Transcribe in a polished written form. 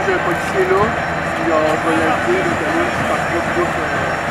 j'ai un policier là, puis je vais l'inviter, le canon, par contre,